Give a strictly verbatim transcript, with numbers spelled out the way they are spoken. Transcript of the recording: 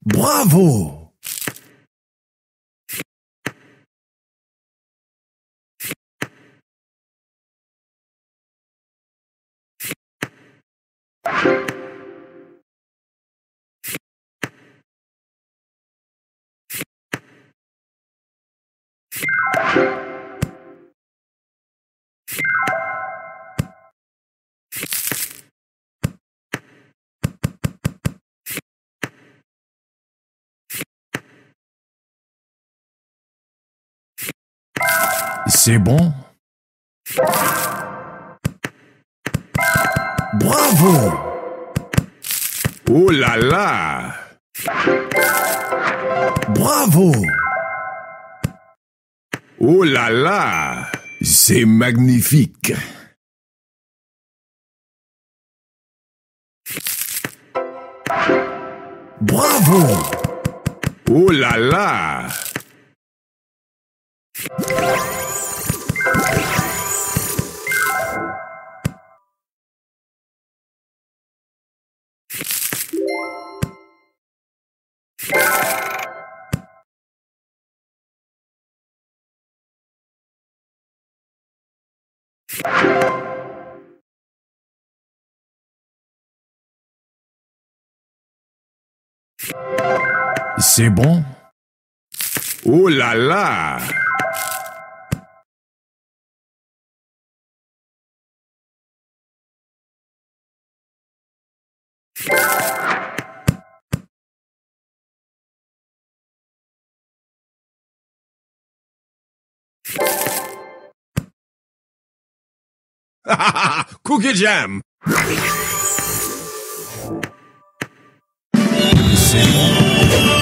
Bravo! C'est bon? Bravo! Oh là là! Bravo! Oh là là! C'est magnifique! Bravo! Oh là là! C'est bon? Oh là là! Cookie Jam! C'est bon?